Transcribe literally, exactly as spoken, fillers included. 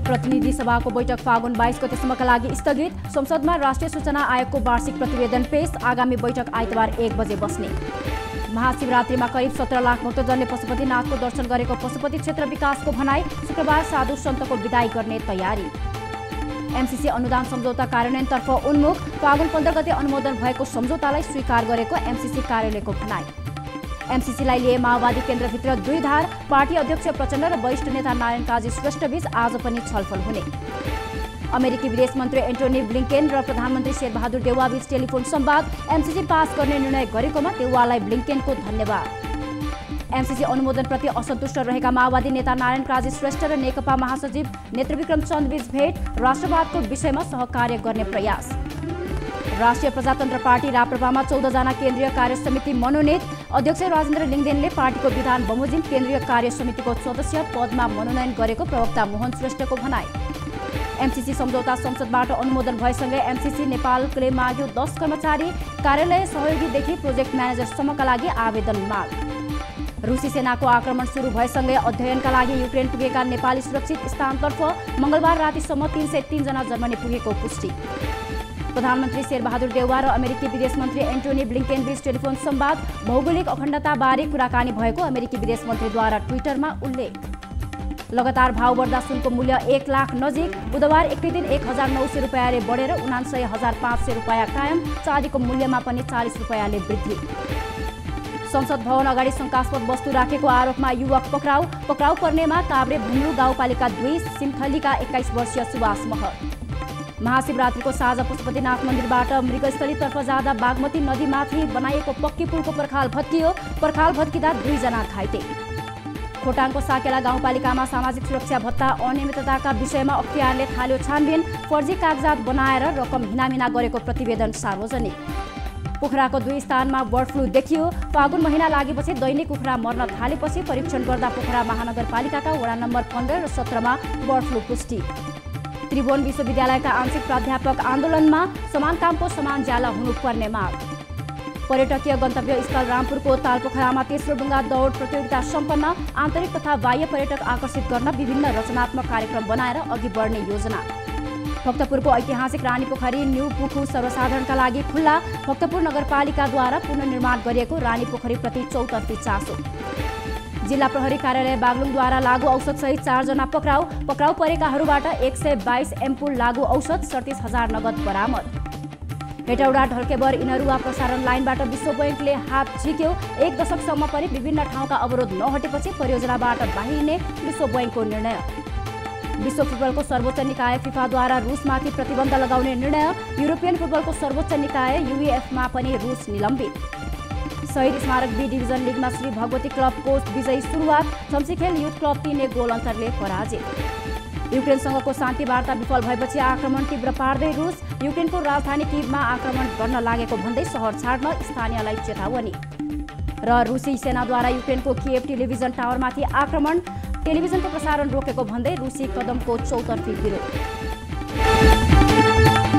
प्रतिनिधि सभाको बैठक फागुन बाइस गतेसम्मका लागि स्थगित। संसदमा राष्ट्रिय सूचना आयोगको वार्षिक प्रतिवेदन पेश। आगामी बैठक आइतबार एक बजे बस्ने। महाशिवरात्रिमा करिब सत्र लाख भक्तजनले पशुपतिनाथको दर्शन गरेको पशुपति क्षेत्र विकासको भनाई। शुक्रबार साधु सन्तको विदाई गर्ने तयारी। एमसीसी अनुदान सम्झौता कार्यान्वयनतर्फ उन्मुख। फागुन पन्ध्र गते अनुमोदन भएको सम्झौतालाई स्वीकार गरेको एमसीसी कार्यालयको भनाई। एमसीसीलाई लिए माओवादी केन्द्रभित्र दुई धार। पार्टी अध्यक्ष प्रचण्ड र वरिष्ठ नेता नारायण काजी श्रेष्ठबीच आज पनि छलफल हुने। अमेरिकी विदेश मन्त्री एन्टोनी ब्लिङ्केन र प्रधानमन्त्री शेरबहादुर देउवाबीच टेलिफोन संवाद। एमसीसी पास गर्ने निर्णय गरेकोमा देउवालाई ब्लिङ्केनको धन्यवाद। एमसीसी अनुमोदनप्रति असन्तुष्ट रहेका माओवादी नेता नारायण काजी श्रेष्ठ र नेकपा महासचिव नेत्रविक्रम चन्दबीच भेट। राष्ट्रवादको विषयमा सहकार्य गर्ने प्रयास। राष्ट्रिय प्रजातन्त्र पार्टी राप्रपामा चौध जना केन्द्रीय कार्य समिति मनोनित। अध्यक्ष राजेन्द्र लिङदेनले पार्टीको विधान बमोजिम केन्द्रीय कार्य समितिको सदस्य पदमा मनोनयन गरेको प्रवक्ता मोहन श्रेष्ठको भनाई। एमसीसी सम्झौता संसदबाट अनुमोदन भएसँगै एमसीसी नेपालले माग्यो दस कर्मचारी। कार्यालय सहयोगीदेखि प्रोजेक्ट म्यानेजरसम्मका लागि आवेदन माग। रुसी सेनाको आक्रमण सुरु भएसँगै अध्ययनका लागि युक्रेन पुगेका नेपाली सुरक्षित स्थानतर्फ मंगलबार रातिसम्म तीन सय तीन जना जर्मनी पुगेको पुष्टि। प्रधानमन्त्री शेरबहादुर देउवा र अमेरिकी विदेश मन्त्री एन्टोनी ब्लिङ्केन बीच टेलिफोन संवाद। भौगोलिक अखण्डताबारे कुराकानी भएको अमेरिकी विदेश मन्त्रीद्वारा ट्विटरमा उल्लेख। लगातार भाव बढ्दा सुनको मूल्य एक लाख नजिक। बुधबार एकै दिन एक हजार नौ सय रुपियाँले बढेर उनान्सय हजार पाँच सय रुपियाँ कायम। चाँदीको मूल्यमा पनि चालिस रुपियाँले वृद्धि। संसद भवन अगाडि शंकास्पद वस्तु राखेको आरोपमा युवक पक्राउ। पक्राउ पर्नेमा काभ्रे भुम्रू गाउँपालिका दुई सिमथलीका एक्काइस वर्षीय सुभाष महत। महाशिवरात्रिको साँझ पशुपतिनाथ मन्दिरबाट मृगस्थलीतर्फ जाँदा बागमती नदीमाथि बनाइएको पक्की पुलको पर्खाल भत्कियो। पर्खाल भत्किँदा दुईजना घाइते। खोटाङको साकेला गाउँपालिकामा सामाजिक सुरक्षा भत्ता अनियमितताका विषयमा अख्तियारले थाल्यो छानबिन। फर्जी कागजात बनाएर रकम हिनामिना गरेको प्रतिवेदन सार्वजनिक। कुखुराको दुई स्थानमा बर्ड फ्लू देखियो। फागुन महिना लागेपछि दैनिक कुखुरा मर्न थालेपछि परीक्षण गर्दा पोखरा महानगरपालिकाका वडा नम्बर पन्ध्र र सत्रमा बर्ड फ्लू पुष्टि। त्रिभुवन विश्वविद्यालयका आंशिक प्राध्यापक आन्दोलनमा। समान कामको समान ज्याला हुनुपर्ने माग। पर्यटकीय गन्तव्य स्थल रामपुरको तालपोखरामा तेस्रो डुङ्गा दौड प्रतियोगिता सम्पन्न। आन्तरिक तथा बाह्य पर्यटक आकर्षित गर्न विभिन्न रचनात्मक कार्यक्रम बनाएर अघि बढ्ने योजना। भक्तपुरको ऐतिहासिक रानीपोखरी न्यू पुखु सर्वसाधारणका लागि खुल्ला। भक्तपुर नगरपालिकाद्वारा पुनर्निर्माण गरिएको रानीपोखरीप्रति चौतर्फी चासो। जिल्ला प्रहरी कार्यालय बागलुङद्वारा लागू औषधसहित चारजना पक्राउ। पक्राउ परेकाहरूबाट एक सय बाइस एम्पुल लागू औषध सडतिस हजार नगद बरामद। हेटौडा ढल्केबर इनरुवा प्रसारण लाइनबाट विश्व बैंकले हात झिक्यो। एक दशकसम्म पनि विभिन्न ठाउँका अवरोध नहटेपछि परियोजनाबाट बाहिरिने विश्व बैंकको निर्णय। विश्व फुटबलको सर्वोच्च निकाय फिफाद्वारा रुसमाथि प्रतिबन्ध लगाउने निर्णय। युरोपियन फुटबलको सर्वोच्च निकाय युइएफमा पनि रुस निलम्बित। शहीद स्मारक बी डिभिजन लिगमा श्री भगवती क्लबको विजयी सुरुवात। छम्सीखेल युथ क्लब तीन एक गोल अन्तरले पराजित। युक्रेनसँगको शान्ति वार्ता विफल भएपछि आक्रमण तीव्र पार्दै रुस। युक्रेनको राजधानी किभमा आक्रमण गर्न लागेको भन्दै सहर छाड्न स्थानीयलाई चेतावनी। र रुसी सेनाद्वारा युक्रेनको किएभ टेलिभिजन टावरमाथि आक्रमण। टेलिभिजनको प्रसारण रोकेको भन्दै रुसी कदमको चौतर्फी विरोध।